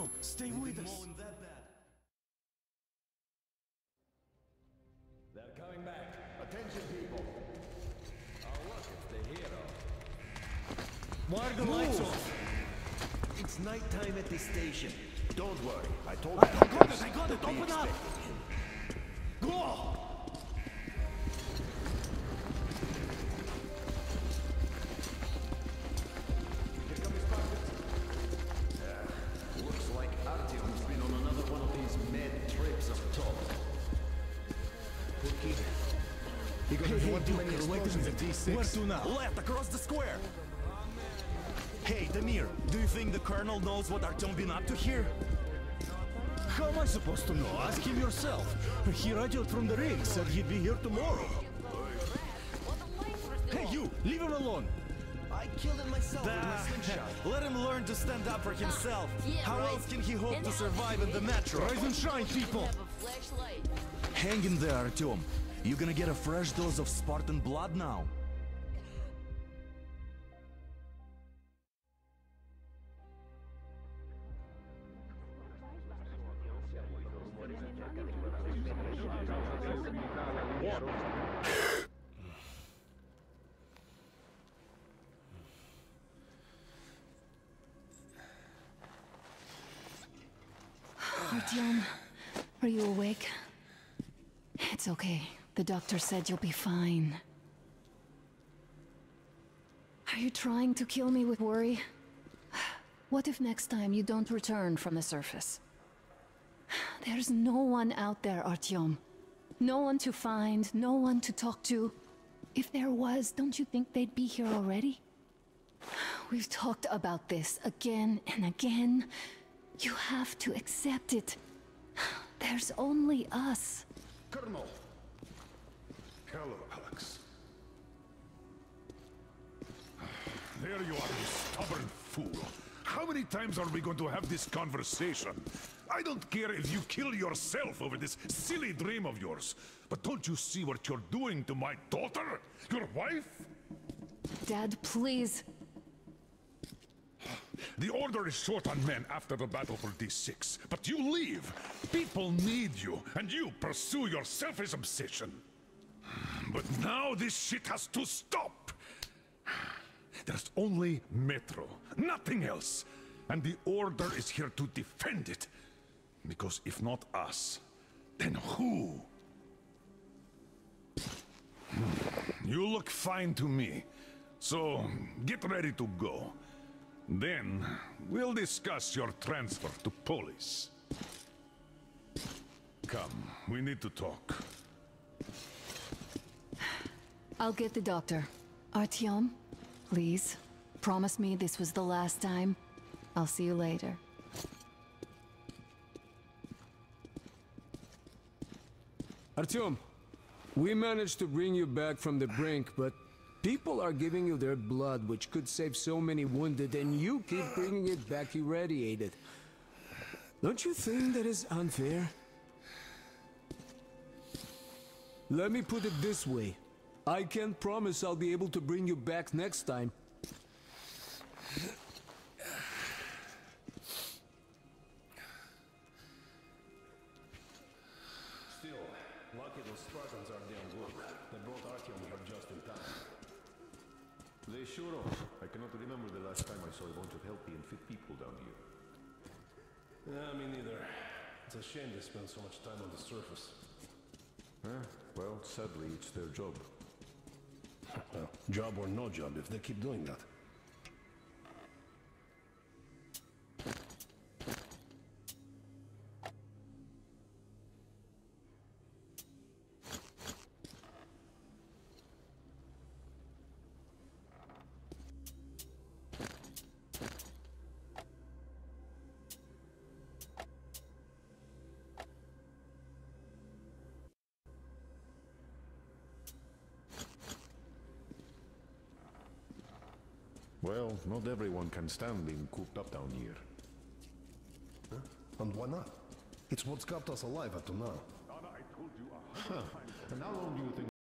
Artyom, stay with us. They're coming back. Attention, people. Oh, look, it's the hero. Why are the lights off? It's nighttime at the station. Don't worry, I told I you. got it, open up! Go! Looks like Artyom's been on another one of these mad trips up top. Where to now? Left, across the square! Hey, Damir, do you think the Colonel knows what Artyom been up to here? How am I supposed to know? Ask him yourself. He radioed from the ring, said he'd be here tomorrow. Hey, you! Leave him alone! I killed him myself with my slingshot. Let him learn to stand up for himself. Yeah, How right. else can he hope And to how survive can in the you metro? Rise and shine, people! have a flashlight. Hang in there, Artyom. You're gonna get a fresh dose of Spartan blood now. Artyom, are you awake? It's okay. The doctor said you'll be fine. Are you trying to kill me with worry? What if next time you don't return from the surface? There's no one out there, Artyom. No one to find, no one to talk to. If there was, don't you think they'd be here already? We've talked about this again and again. You have to accept it. There's only us. Colonel. Hello, Alex. There you are, you stubborn fool. How many times are we going to have this conversation? I don't care if you kill yourself over this silly dream of yours. But don't you see what you're doing to my daughter? Your wife? Dad, please. The Order is short on men after the battle for D6, but you leave. People need you, and you pursue your selfish obsession. But now this shit has to stop. There's only Metro, nothing else. And the Order is here to defend it. Because if not us, then who? You look fine to me, so get ready to go. Then, we'll discuss your transfer to Polis. Come, we need to talk. I'll get the doctor. Artyom, please. Promise me this was the last time. I'll see you later. Artyom, we managed to bring you back from the brink, but people are giving you their blood, which could save so many wounded, and you keep bringing it back irradiated. Don't you think that is unfair? Let me put it this way. I can't promise I'll be able to bring you back next time. Still, lucky those Spartans are damn good. They brought Artyom here just in time. They sure are. I cannot remember the last time I saw a bunch of healthy and fit people down here. Yeah, me neither. It's a shame they spend so much time on the surface. Well, sadly, it's their job. Well, job or no job, if they keep doing that. Well, not everyone can stand being cooped up down here. Huh? And why not? It's what's kept us alive up to now. And how long do you think